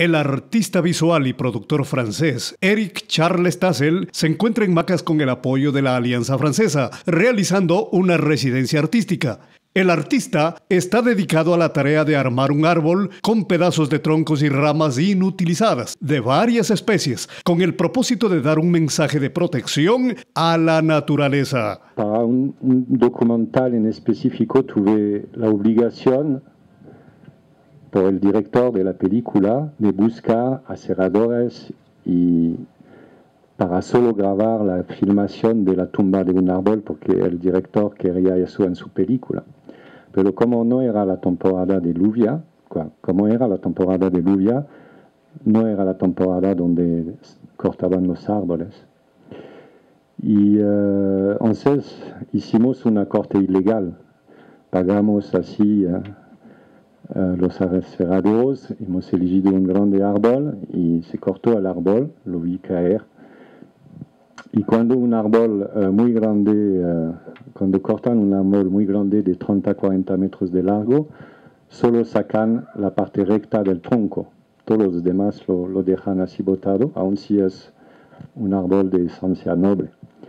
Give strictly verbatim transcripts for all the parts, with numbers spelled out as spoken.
El artista visual y productor francés Éric Charles Tassel se encuentra en Macas con el apoyo de la Alianza Francesa, realizando una residencia artística. El artista está dedicado a la tarea de armar un árbol con pedazos de troncos y ramas inutilizadas de varias especies, con el propósito de dar un mensaje de protección a la naturaleza. Para un, un documental en específico tuve la obligación por el director de la película de buscar aserradores y para solo grabar la filmación de la tumba de un árbol porque el director quería eso en su película. Pero como no era la temporada de lluvia, como era la temporada de lluvia, no era la temporada donde cortaban los árboles. Y uh, entonces hicimos una corte ilegal. Pagamos así uh, uh, los aserraderos, hemos elegido un grande árbol y se cortó el árbol, lo vi caer. Y cuando un árbol uh, muy grande, uh, cuando cortan un árbol muy grande de treinta a cuarenta metros de largo, solo sacan la parte recta del tronco. Todos los demás lo, lo dejan así botado, aun si es un árbol de esencia noble.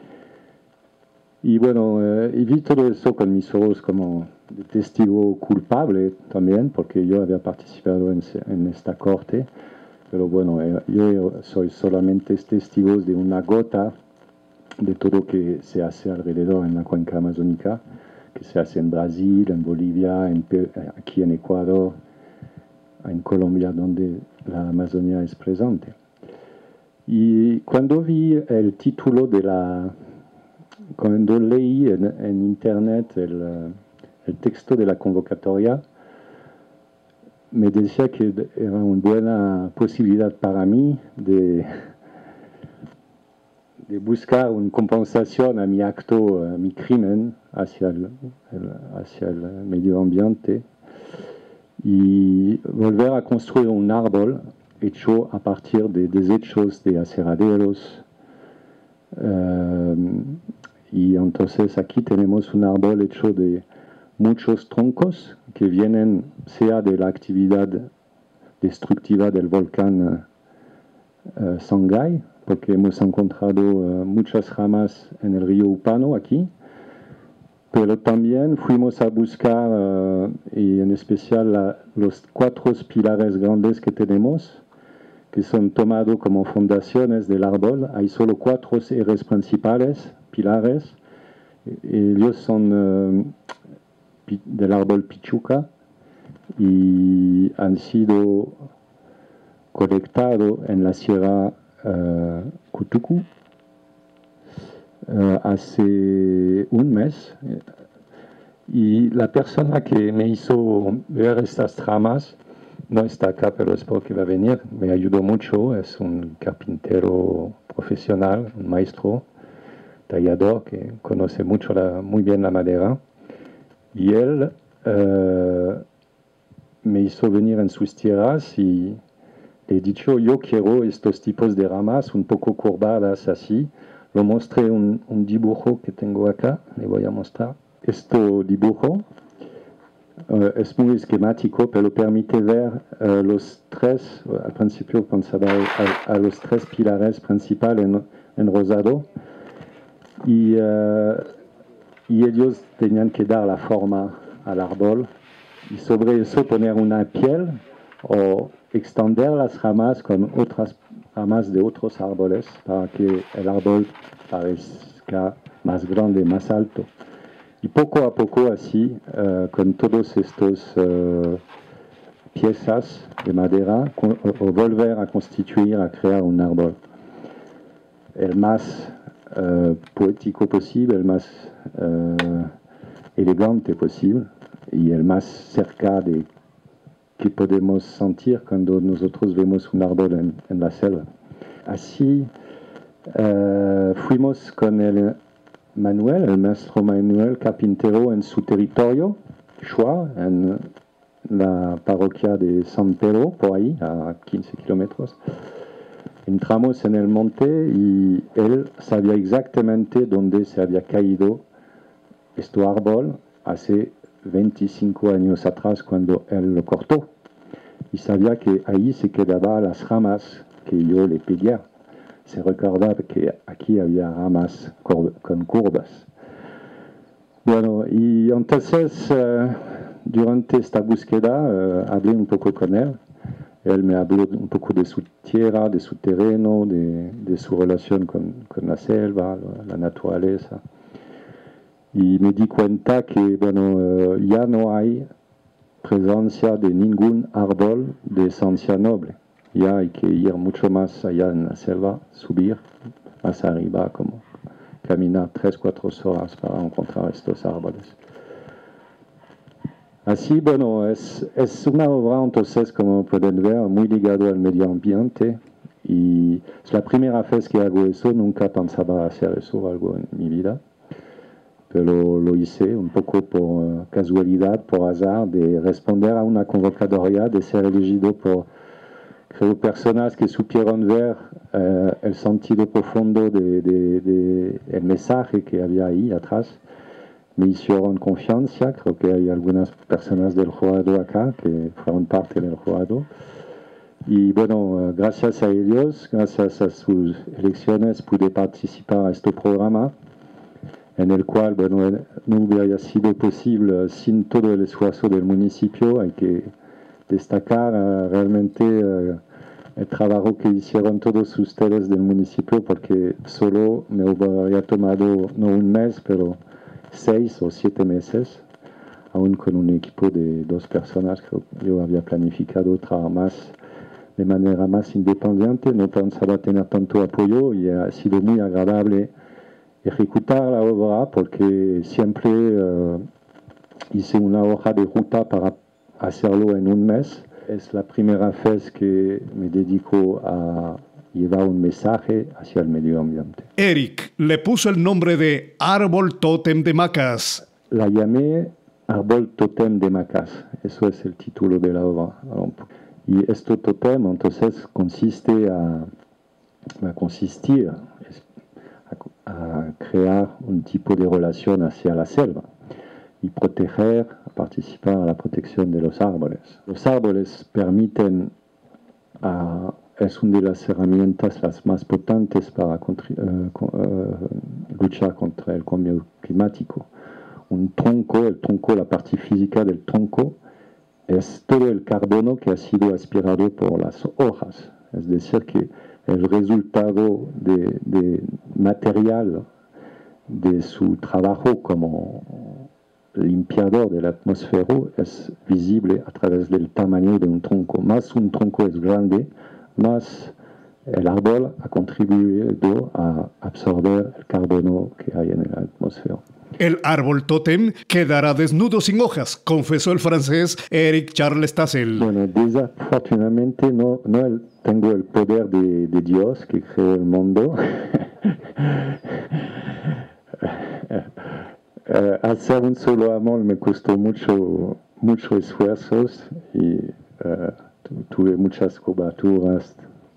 Y bueno, uh, y vi todo eso con mis ojos como de testigo culpable también, porque yo había participado en, en esta corte. Pero bueno, eh, yo soy solamente testigo de una gota de todo lo que se hace alrededor en la cuenca amazónica, que se hace en Brasil, en Bolivia, en, aquí en Ecuador, en Colombia, donde la Amazonía es presente. Y cuando vi el título de la... Cuando leí en, en internet el, el texto de la convocatoria, me decía que era una buena posibilidad para mí de, de buscar una compensación a mi acto, a mi crimen hacia el, el, hacia el medio ambiente y volver a construir un árbol hecho a partir de desechos de aserraderos. Um, y entonces aquí tenemos un árbol hecho de muchos troncos que vienen sea de la actividad destructiva del volcán uh, Sangay, porque hemos encontrado uh, muchas ramas en el río Upano aquí, pero también fuimos a buscar, uh, y en especial la, los cuatro pilares grandes que tenemos, que son tomados como fundaciones del árbol. Hay solo cuatro ejes principales, pilares, ellos son uh, del árbol Pichuca y han sido colectados en la Sierra uh, Cutucu uh, hace un mes. Y la persona que me hizo ver estas ramas no está acá, pero es porque va a venir. Me ayudó mucho, es un carpintero profesional, un maestro tallador que conoce mucho la, muy bien la madera. Y él uh, me hizo venir en sus tierras y le he dicho, yo quiero estos tipos de ramas un poco curvadas así. Lo mostré un, un dibujo que tengo acá, le voy a mostrar. Este dibujo uh, es muy esquemático, pero permite ver uh, los tres, uh, al principio pensaba a, a los tres pilares principales en, en rosado. Y... Uh, y ellos tenían que dar la forma al árbol y sobre eso poner una piel o extender las ramas con otras ramas de otros árboles para que el árbol parezca más grande, más alto. Y poco a poco así, uh, con todos estos uh, piezas de madera, con, o, o volver a constituir, a crear un árbol. El más uh, poético posible, el más uh, elegante posible y el más cerca de que podemos sentir cuando nosotros vemos un árbol en, en la selva. Así uh, fuimos con el Manuel, el maestro Manuel carpintero en su territorio, Chua, en la parroquia de San Pedro, por ahí, a quince kilómetros. Entramos en el monte y él sabía exactamente dónde se había caído este árbol hace veinticinco años atrás cuando él lo cortó. y sabía que ahí se quedaban las ramas que yo le pedía. Se recordaba que aquí había ramas cur- con curvas. Bueno, y entonces, uh, durante esta búsqueda, uh, hablé un poco con él. Él me habló un poco de su tierra, de su terreno, de, de su relación con, con la selva, la naturaleza. Y me di cuenta que, bueno, uh, ya no hay presencia de ningún árbol de esencia noble. Ya hay que ir mucho más allá en la selva, subir más arriba, como caminar tres, cuatro horas para encontrar estos árboles. Así, bueno, es, es una obra, entonces, como pueden ver, muy ligado al medio ambiente. Y es la primera vez que hago eso, nunca pensaba hacer eso, algo en mi vida. Pero lo hice un poco por casualidad, por azar, de responder a una convocatoria, de ser elegido por, creo, personas que supieron ver eh, el sentido profundo del de, de, de mensaje que había ahí atrás. Me hicieron confianza, creo que hay algunas personas del jurado acá que fueron parte del jurado. Y bueno, gracias a ellos, gracias a sus elecciones, pude participar a este programa, en el cual, bueno, no hubiera sido posible sin todo el esfuerzo del municipio. Hay que destacar uh, realmente uh, el trabajo que hicieron todos ustedes del municipio, porque solo me hubiera tomado, no un mes, pero seis o siete meses, aún con un equipo de dos personas. Creo que yo había planificado trabajar más, de manera más independiente, no pensaba tener tanto apoyo, y ha sido muy agradable ejecutar la obra, porque siempre uh, hice una hoja de ruta para hacerlo en un mes. Es la primera vez que me dedico a llevar un mensaje hacia el medio ambiente. Eric le puso el nombre de Árbol Tótem de Macas. La llamé Árbol Tótem de Macas, eso es el título de la obra. Y este tótem entonces consiste a, a consistir a, a crear un tipo de relación hacia la selva y proteger, a participar a la protección de los árboles. Los árboles permiten a es una de las herramientas las más potentes para uh, uh, luchar contra el cambio climático. Un tronco, el tronco, la parte física del tronco, es todo el carbono que ha sido aspirado por las hojas. Es decir, que el resultado de, de material de su trabajo como limpiador de la atmósfera es visible a través del tamaño de un tronco. Más un tronco es grande, más el árbol ha contribuido a absorber el carbono que hay en la atmósfera. El árbol tótem quedará desnudo sin hojas, confesó el francés Eric Charles Tassel. Bueno, desafortunadamente no, no el, tengo el poder de, de Dios que creó el mundo. uh, hacer un solo amor me costó mucho, mucho esfuerzos y uh, tuve muchas coberturas.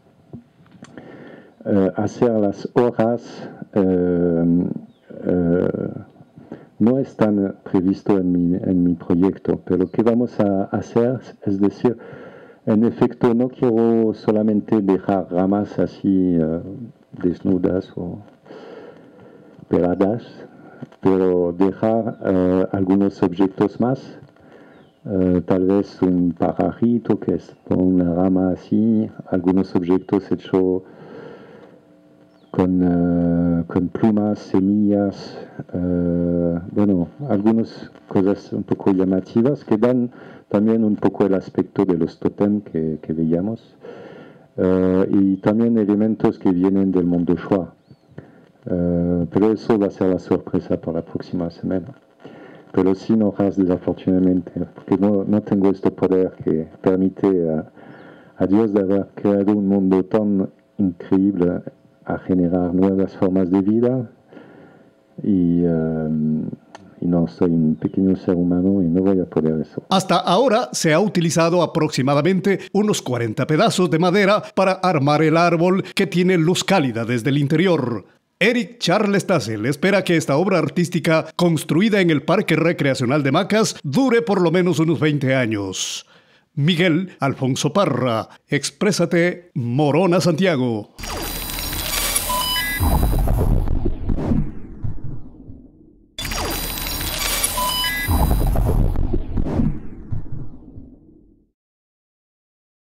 Uh, hacer las hojas uh, uh, no están previsto en mi, en mi proyecto, pero lo que vamos a hacer es decir, en efecto no quiero solamente dejar ramas así uh, desnudas o peladas, pero dejar uh, algunos objetos más. Uh, tal vez un pajarito que es una rama así, algunos objetos hechos con, uh, con plumas, semillas, uh, bueno, algunas cosas un poco llamativas que dan también un poco el aspecto de los tótem que, que veíamos, uh, y también elementos que vienen del mundo Shuar. Uh, pero eso va a ser la sorpresa para la próxima semana. Pero sin hojas, desafortunadamente, porque no, no tengo este poder que permite a, a Dios de haber creado un mundo tan increíble a generar nuevas formas de vida. Y, um, y no, soy un pequeño ser humano y no voy a poder eso. Hasta ahora se ha utilizado aproximadamente unos cuarenta pedazos de madera para armar el árbol que tiene luz cálida desde el interior. Eric Charles Tassel espera que esta obra artística, construida en el Parque Recreacional de Macas, dure por lo menos unos veinte años. Miguel Alfonso Parra. Exprésate, Morona Santiago.